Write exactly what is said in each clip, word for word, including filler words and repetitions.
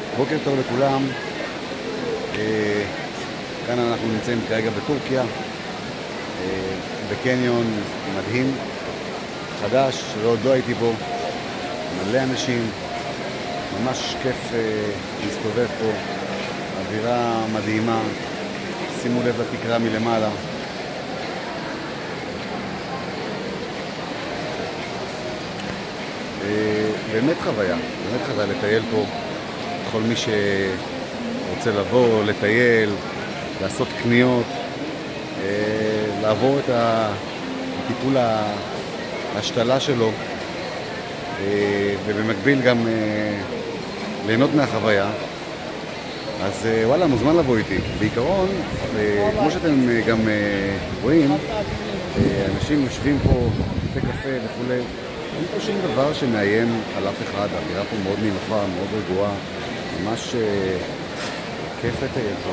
בוקר טוב לכולם. אה, כאן אנחנו נמצאים כרגע בטורקיה, אה, בקניון מדהים, חדש, שעוד לא הייתי בו, מלא אנשים, ממש כיף אה, להסתובב פה, אווירה מדהימה, שימו לב לתקרה מלמעלה. אה, באמת חוויה, באמת חוויה לטייל פה. כל מי שרוצה לבוא, לטייל, לעשות קניות, לעבור את הטיפול ההשתלה שלו, ובמקביל גם ליהנות מהחוויה. אז וואלה, מוזמן לבוא איתי. בעיקרון, כמו שאתם גם רואים, אנשים יושבים פה, בתי קפה וכו'. אין פה שום דבר שמאיים על אף אחד. האווירה פה מאוד נינוחה, מאוד רגועה. ממש כיף לטייל פה,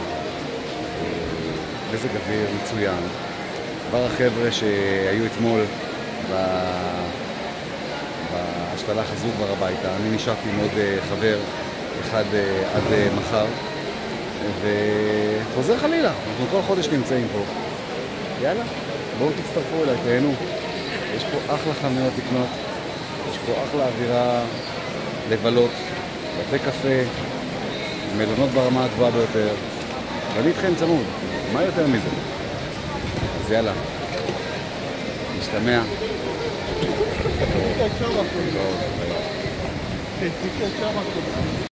מזג אוויר מצוין. כבר החבר'ה שהיו אתמול בהשתלה חזרו כבר הביתה. אני נשארתי עם עוד חבר אחד עד מחר וחוזר חלילה. אנחנו כל חודש נמצאים פה. יאללה, בואו תצטרפו אליי, תהנו. יש פה אחלה חנויות לקנות, יש פה אחלה אווירה לבלות, בתי קפה, מלונות ברמה הגבוהה ביותר, ואני איתכם צמוד, מה יותר מזה? אז יאללה, נשתמע. טוב, טוב.